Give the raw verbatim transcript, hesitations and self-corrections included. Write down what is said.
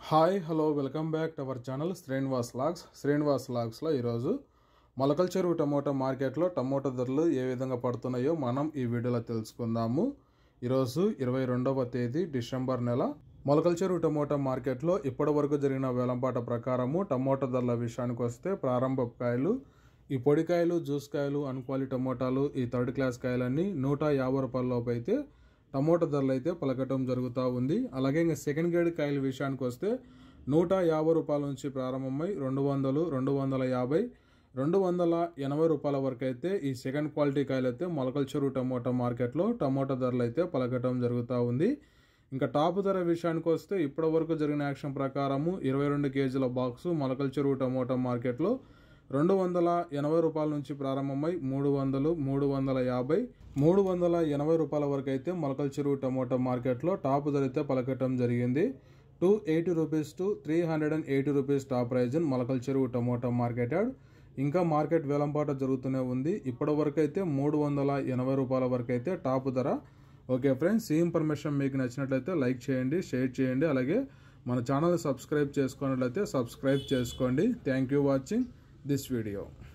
Hi hello welcome back to our channel Srinivas logs Srinivas లాగ్స్లో ఈరోజు Molakala Cheruvu tomato మార్కెట్లో టమోటా ధరలు ఏ విధంగా పడుతున్నాయో మనం ఈ వీడియోలో తెలుసుకుందాము. ఈరోజు ఇరవై రెండవ తేదీ డిసెంబర్ నెల మొలకల చెరువు టమోటా మార్కెట్లో ఇప్పటి వరకు జరిగిన వేలంపాట ప్రకారము టమోటా ధరల విషయానికి వస్తే ప్రారంభ కాయలు ఈ పొడికాయలు జ్యూస్ కాయలు అన్క్వాలిటీ టమోటాలు ఈ థర్డ్ క్లాస్ కాయలన్నీ నూట యాభై రూపాయల లోపు అయితే టమోటా ధరలు అయితే పలకటం జరుగుతూ ఉంది. అలాగే ఇంకా సెకండ్ గ్రేడ్ కాయల విషయానికి వస్తే నూట యాభై రూపాయల నుంచి ప్రారంభమై రెండు వందలు రెండు వందల యాభై రెండు వందల ఎనభై రూపాయల వరకు అయితే ఈ సెకండ్ క్వాలిటీ కాయలు అయితే మొలకల చెరువు టమోటా మార్కెట్లో టమోటా ధరలు అయితే పలకటం జరుగుతూ ఉంది. ఇంకా టాప్ ధర విషయానికి వస్తే ఇప్పటి వరకు జరిగిన యాక్షన్ ప్రకారము ఇరవై రెండు కేజీల బాక్సు మొలకల చెరువు టమోటా మార్కెట్లో రెండు వందల ఎనభై రూపాయల నుంచి ప్రారంభమై మూడు వందలు మూడు వందల యాభై మూడు వందల ఎనభై రూపాయల వరకు అయితే మొలకల చెరువు టమోటా మార్కెట్లో టాప్ ధర అయితే పలకటం జరిగింది. Two eighty rupees to three hundred and eighty rupees top price Molakala Cheruvu tomato market yard. ఇంకా మార్కెట్ వేలంపాట జరుగుతూనే ఉంది. ఇప్పటి వరకు అయితే మూడు వందల ఎనభై రూపాయల వరకు అయితే టాప్ ధర. ఓకే ఫ్రెండ్స్, ఈ ఇన్ఫర్మేషన్ మీకు నచ్చినట్లయితే లైక్ చేయండి, షేర్ చేయండి, అలాగే మన ఛానల్ సబ్స్క్రైబ్ చేసుకున్నట్లయితే సబ్స్క్రైబ్ చేసుకోండి. Thank you watching this video.